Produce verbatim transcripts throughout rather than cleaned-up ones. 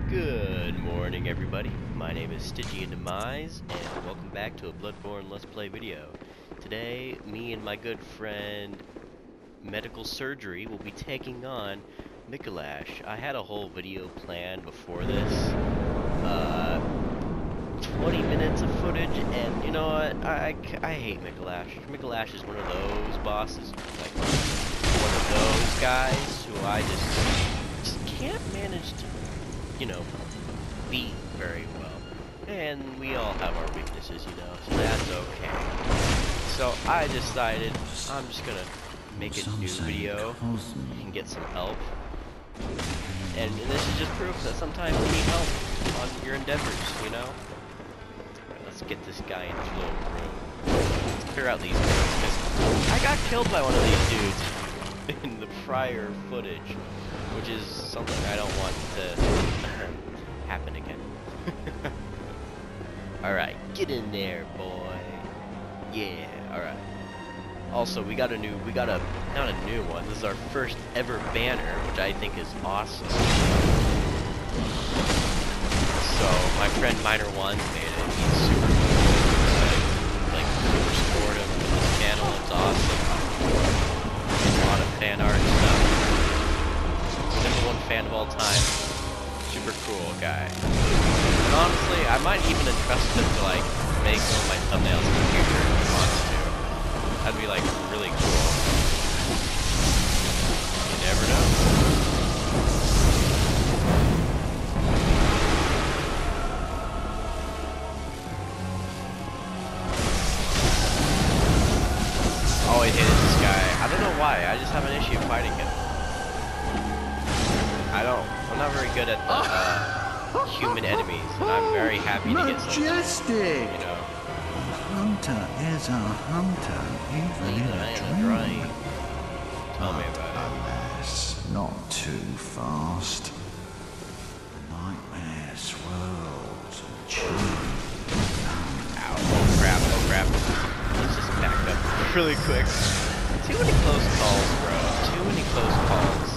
Good morning, everybody. My name is Stygian Demise, and welcome back to a Bloodborne Let's Play video. Today, me and my good friend Medical Surgery will be taking on Micolash. I had a whole video planned before this. Uh, twenty minutes of footage, and you know what? I, I, I hate Micolash. Micolash is one of those bosses, like one of those guys who I just, just can't manage to, you know, beat very well. And we all have our weaknesses, you know, so that's okay. So I decided I'm just gonna make a new video and get some help. And, and this is just proof that sometimes you need help on your endeavors, you know? Alright, let's get this guy in his little room. Let's clear out these things, because I got killed by one of these dudes in the prior footage, which is something I don't want to happen again. Alright, get in there, boy. Yeah, alright. Also, we got a new, we got a, not a new one, this is our first ever banner, which I think is awesome. So, my friend Minor One made it. He's super good, like, super supportive with this channel. It's awesome. A lot of fan art and stuff. Number one fan of all time. Super cool guy. And honestly, I might even entrust him to, like, make one of my thumbnails in the future if he wants to. That'd be, like, really cool. You never know. Always hated this guy. I don't know why. I just have an issue fighting him. I don't. I'm not very good at the uh, human enemies, and I'm very happy to get some. Majestic. You know. A hunter is a hunter, even in a dream. Right. Tell me about it. Alas, not too fast. Nightmare swirls and chew. Ow! Oh crap! Oh crap! Let's just back up really quick. Too many close calls, bro. Too many close calls.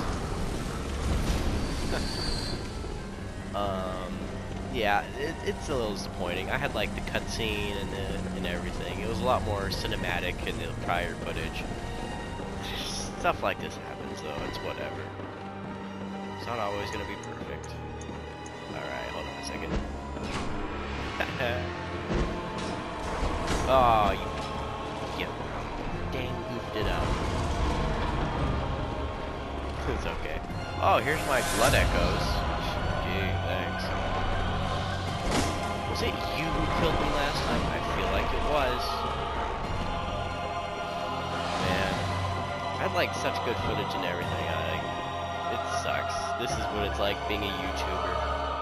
um, yeah, it, it's a little disappointing. I had like the cutscene and the, and everything. It was a lot more cinematic in the prior footage. Stuff like this happens, though. It's whatever. It's not always gonna be perfect. All right, hold on a second. Oh, you, you dang goofed it up. It's okay. Oh, here's my blood echoes. Gee, thanks. Was it you who killed me last time? I feel like it was. Man, I had like such good footage and everything. I, it sucks. This is what it's like being a YouTuber.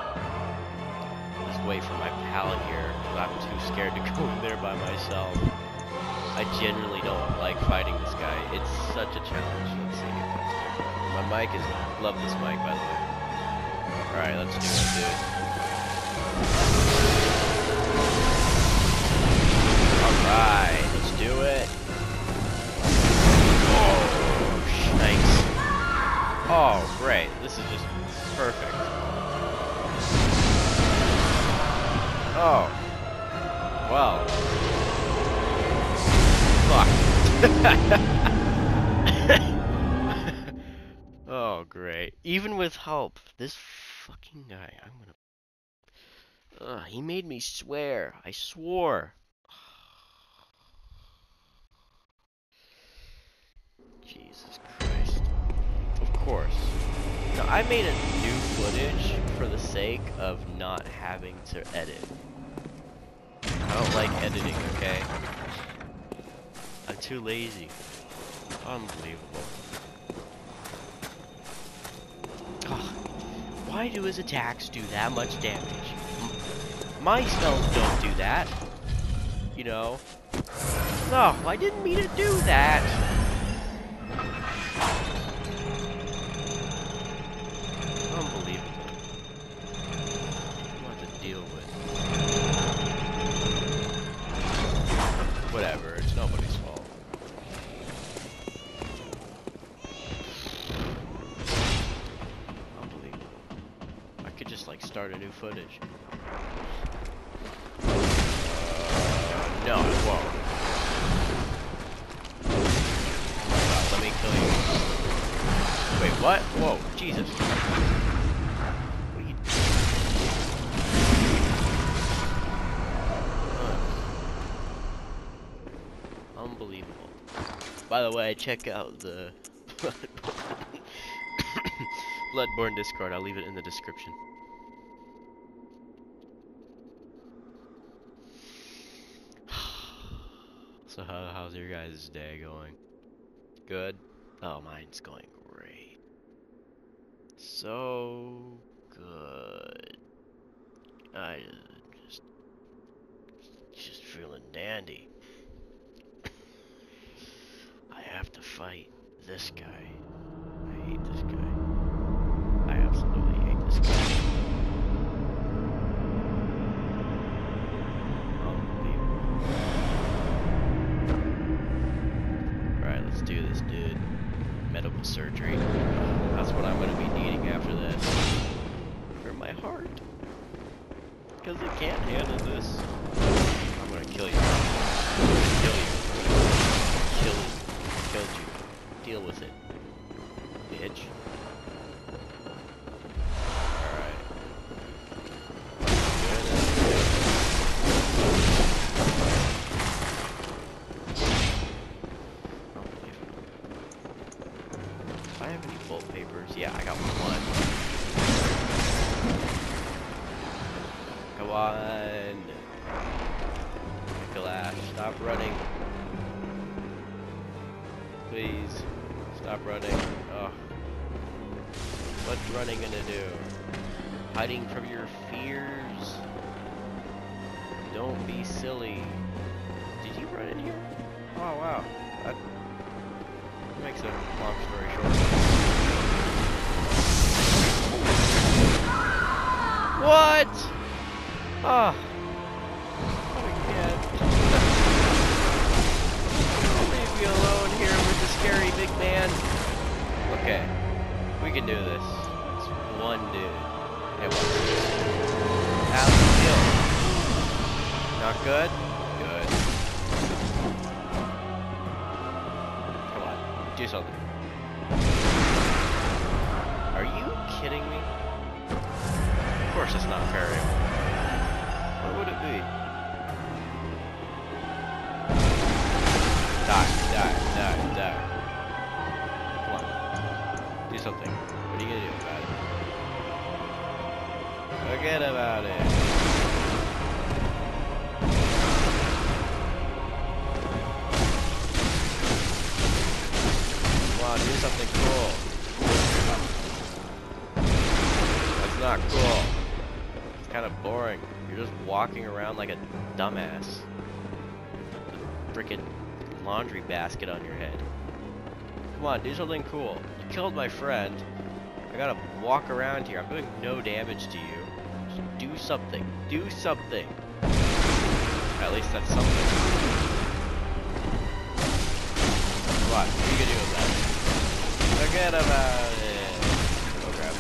Just wait for my pal here, because I'm too scared to go in there by myself. I genuinely don't like fighting this guy. It's such a challenge. Let's see if that's good. My mic is, love this mic, by the way. Alright, let's do it, dude. Alright, let's do it. Oh, thanks. Oh, great. This is just perfect. Oh. Well. Fuck. Oh, great. Even with help, this fucking guy, I'm gonna... Ugh, he made me swear. I swore. Jesus Christ. Of course. Now, I made a new footage for the sake of not having to edit. I don't like editing, okay? I'm too lazy. Unbelievable. Oh, why do his attacks do that much damage? My spells don't do that. You know? No, I didn't mean to do that. Unbelievable. What to deal with. Whatever, it's nobody's fault. could just like start a new footage. Uh, no, it won't. Oh, let me kill you. Wait, what? Whoa, Jesus. What are you doing? Unbelievable. By the way, check out the Bloodborne Discord. I'll leave it in the description. So how, how's your guys' day going? Good? Oh, mine's going great. So good. I just, just feeling dandy. I have to fight this guy. I hate this guy. I absolutely hate this guy. Unbelievable. Alright, let's do this, dude. Medical surgery. That's what I'm gonna be needing after this. For my heart. Because it can't handle this. I'm gonna kill you. I'm gonna kill you. Kill you. Killed you. Deal with it. Bitch. Alright. Do I have any bolt papers? Yeah, I got one. Come on. Glass, stop running. Please, stop running. Oh. What's running gonna do? Hiding from your fears? Don't be silly. Did you run in here? Oh wow. That makes a long story short. What? Oh. What a kid. Leave me alone here with the scary big man. Okay. We can do this. It's one dude. Hey, what? How's it feel? Not good? Good. Come on. Do something. Are you kidding me? Of course it's not variable. What would it be? Die, die, die, die. Come on. Do something. What are you gonna do about it? Forget about it. Come on, do something cool. That's not cool. It's kind of boring. You're just walking around like a dumbass. Frickin' laundry basket on your head. Come on, do something cool. You killed my friend. I gotta walk around here. I'm doing no damage to you. Just do something. Do something. At least that's something. Come on, what are you gonna do about it? Forget about it. Oh crap.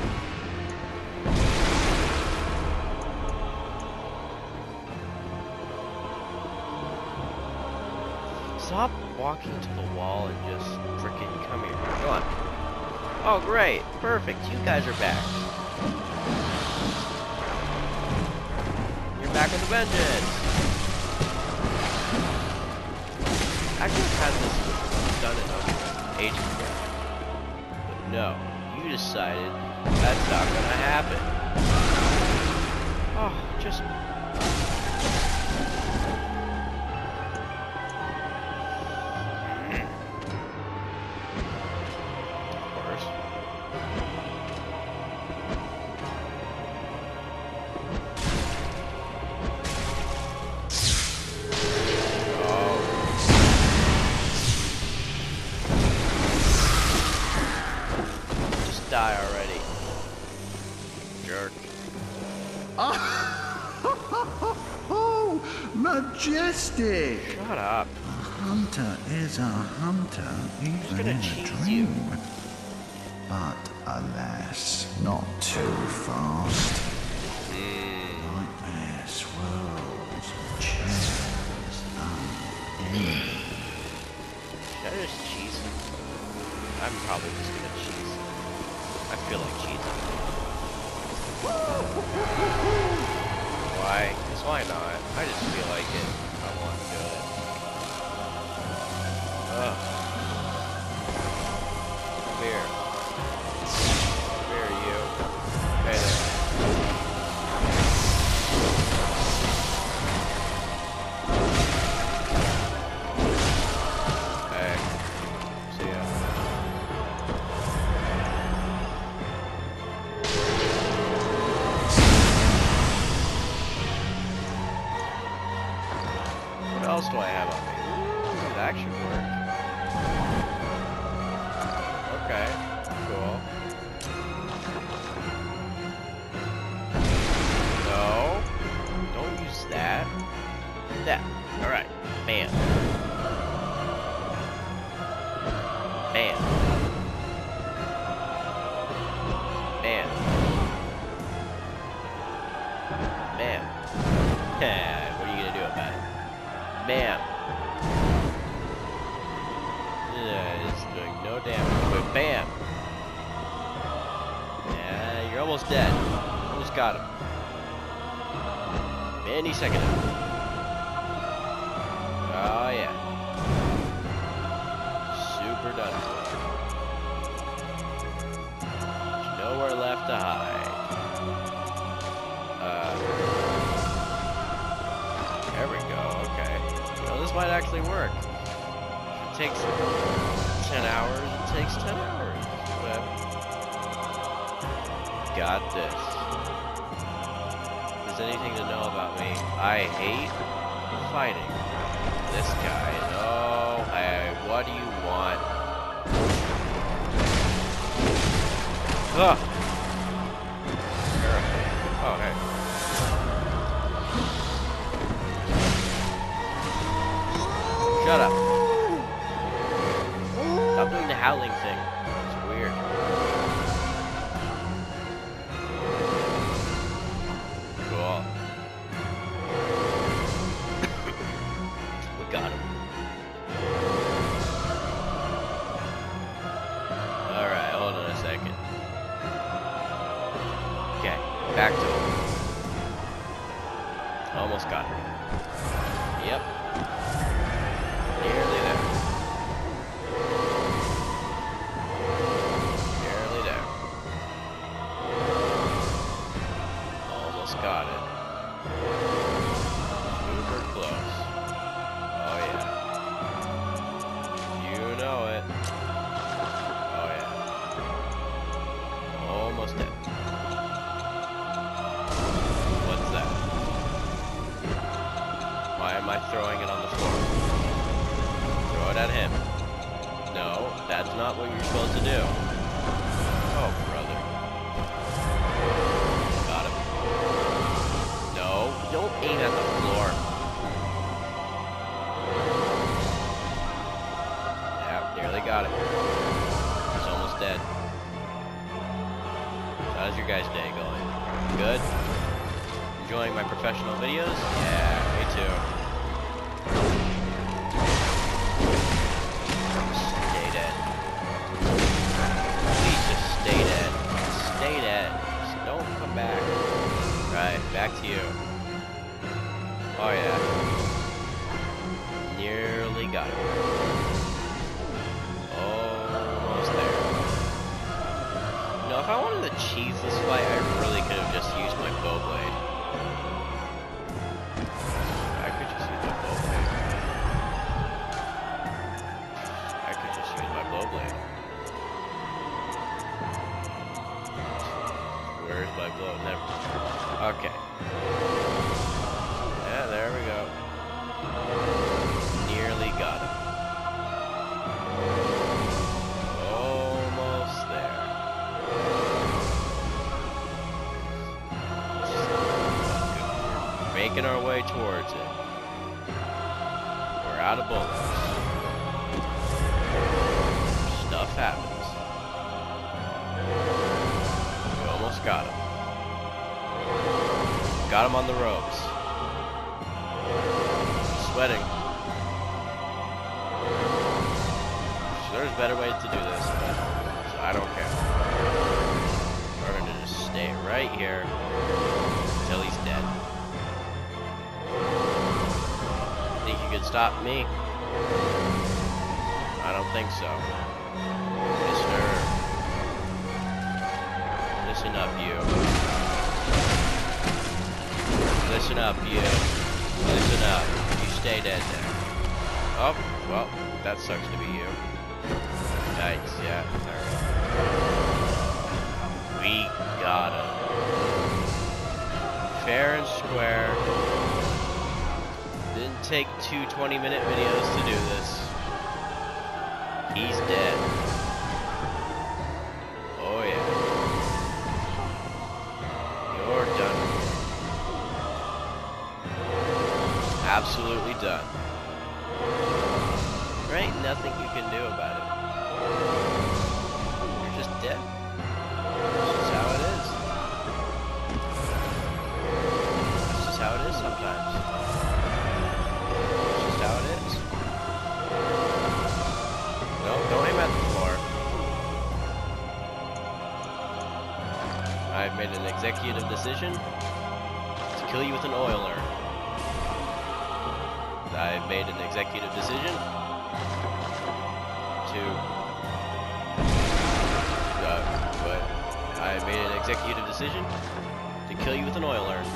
Stop walking to the wall and just frickin' come here. Come on. Oh, great. Perfect. You guys are back. You're back with a vengeance. I could have had this done in ages ago. But no. You decided that's not gonna happen. Oh, just... Die already. Jerk. Oh, majestic! Shut up. A hunter is a hunter, even in a dream. You. But alas, not too fast. Why? Because why not? I just feel like it. I want to do it. Ugh. Come here. Come here, you. Hey there. Hey. See ya. What else do I have on me? Ooh, that should work. Okay, cool. No, don't use that. That. All right. Bam. Bam. Bam. Bam. What are you gonna do about it? Bam. Yeah, it's doing no damage, but bam. Yeah, you're almost dead. Almost got him. Any second now. Oh yeah. Super done for. There's nowhere left to hide. Uh, there we go, okay. Well, this might actually work. If it takes ten hours, it takes ten hours. Whatever. Got this. If there's anything to know about me, I hate fighting this guy. No, hey, what do you want? Ugh. Oh, hey. Shut up. Stop doing the howling thing. It's weird. Cool. We got him. Alright, hold on a second. Okay, back to him. Almost got him. Yep. Nearly there. Nearly there. Almost got it. Super close. Oh yeah. You know it. Oh yeah. Almost dead. What's that? Why am I throwing it on the floor? Throw it at him. No, that's not what you're supposed to do. Oh, brother. Got him. No, don't aim at the floor. Yeah, nearly got it. He's almost dead. How's your guys' day going? Good? Enjoying my professional videos? Yeah, me too. Stay dead. Please just stay dead. Stay dead. Just don't come back. Right, back to you. Oh yeah. Nearly got it. Almost there. You know, if I wanted to cheese this fight, I really could have just used my bow blade. I could just use my bow blade. I could just use my bow blade. Where's my blow? Never. Okay. Yeah, there we go. Nearly got him. Almost there. Making our way towards it. We're out of bullets. Stuff happens. We almost got him. Got him on the ropes. Sweating. There's better ways to do this, but I don't care. We're gonna just stay right right here until he's dead. Think you could stop me? I don't think so. Mister. Listen up, you. Listen up, you. Listen up. You stay dead then. Oh, well, that sucks to be you. Yikes, yeah. Alright. We got him. Fair and square. Didn't take two twenty minute videos to do this. He's dead. Oh yeah. You're done. Absolutely done. There ain't nothing you can do about it. You're just dead. That's just how it is. That's just how it is sometimes. That's just how it is. No, don't aim at the floor. I've made an executive decision to kill you with an oiler. I've made an executive decision to uh, what? I made an executive decision to kill you with an oil urn.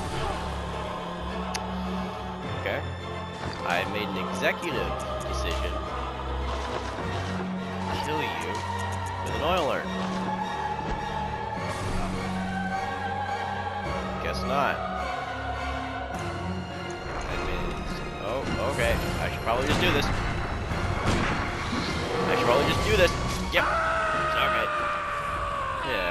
Okay. I made an executive decision to kill you with an oil urn. Guess not. I made oh, okay. I should probably just do this. I should probably just do this. Yep. Alright. Yeah.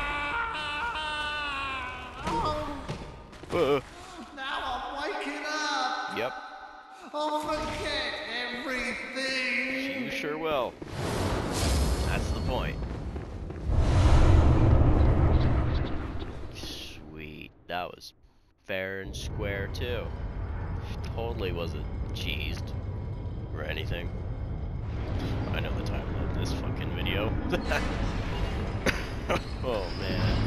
Oh, Uh. now I'm waking up. Yep. I'll forget everything. You sure will. That's the point. Sweet. That was fair and square too. Totally wasn't cheesed or anything. I know the title of this fucking video. Oh man.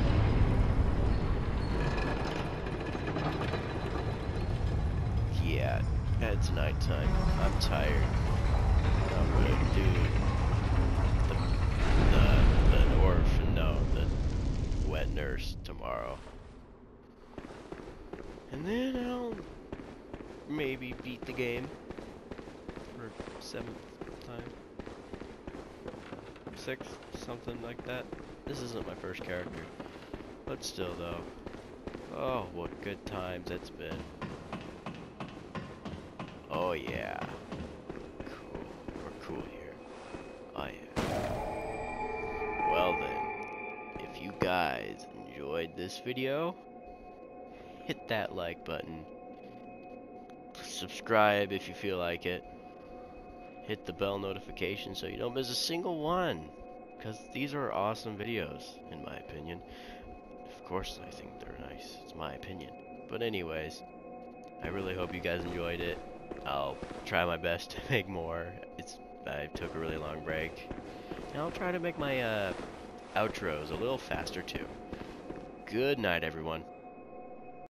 Yeah, it's nighttime. I'm tired. I'm gonna do the the the orphan no the wet nurse tomorrow, and then I'll maybe beat the game for seventh time, sixth, something like that. This isn't my first character, but still though. Oh, what good times it's been. Oh yeah. Cool. We're cool here. Oh yeah. Well then, if you guys enjoyed this video, hit that like button. Subscribe if you feel like it. Hit the bell notification so you don't miss a single one. Because these are awesome videos, in my opinion. Of course I think they're nice. It's my opinion. But anyways, I really hope you guys enjoyed it. I'll try my best to make more. It's I took a really long break. And I'll try to make my uh, outros a little faster too. Good night, everyone.